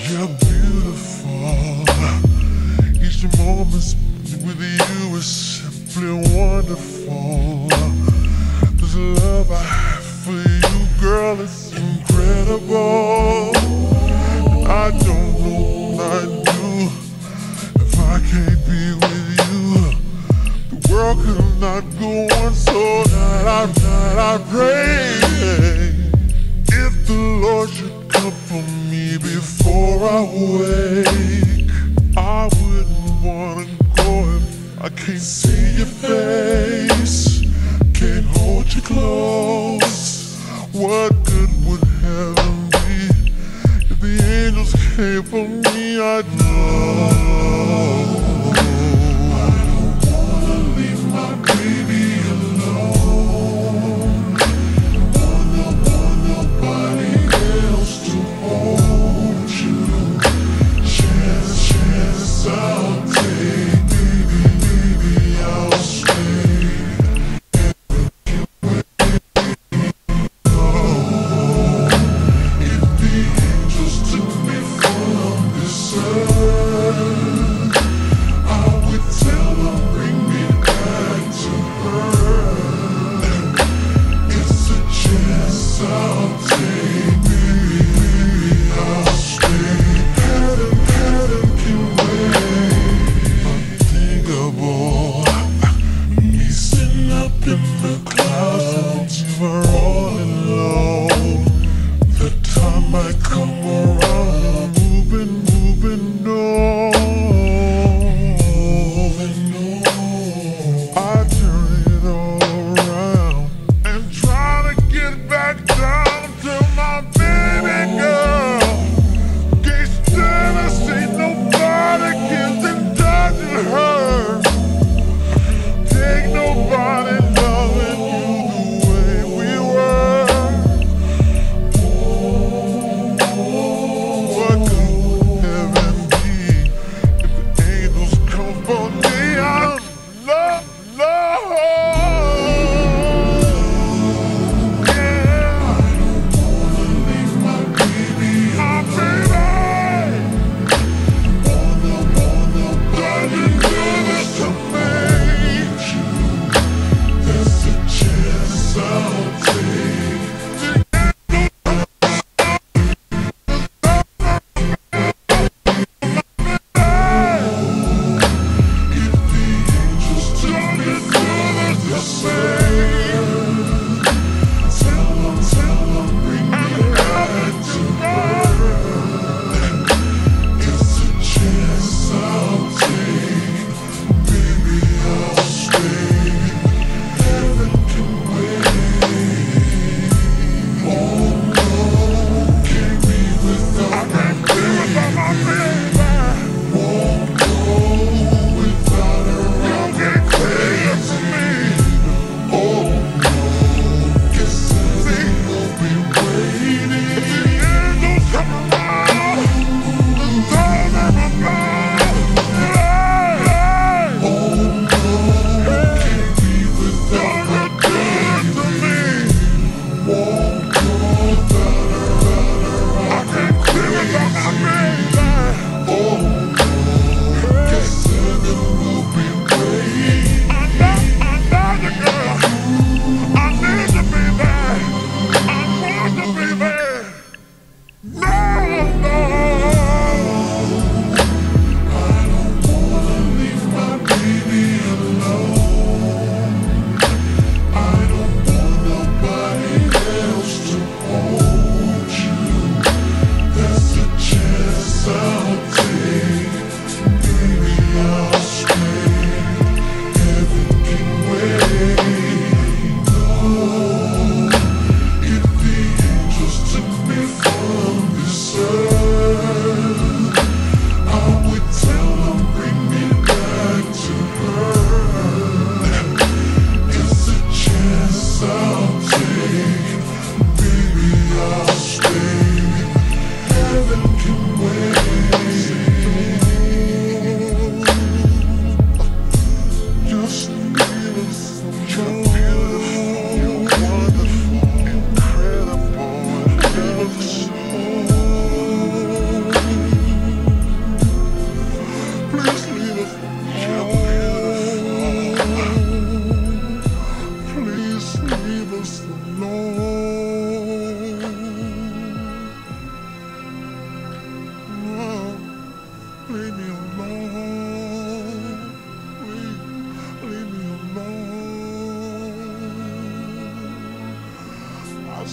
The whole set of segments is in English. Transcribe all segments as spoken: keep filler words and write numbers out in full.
You're beautiful. Each moment with you is simply wonderful. This love I have for you, girl, is incredible. I don't know what I'd do if I can't be with you. The world could not go on, so night after night I pray. If the Lord should come for me before I wake, I wouldn't wanna go if I can't see your face, can't hold you close. What good would heaven be if the angels came for me? I'd know. I don't wanna leave my baby alone. Want want nobody else to hold you. Chance, chance I'll take, baby, baby, I'll stay.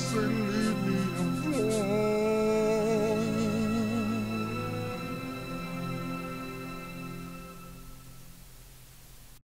say leave me alone.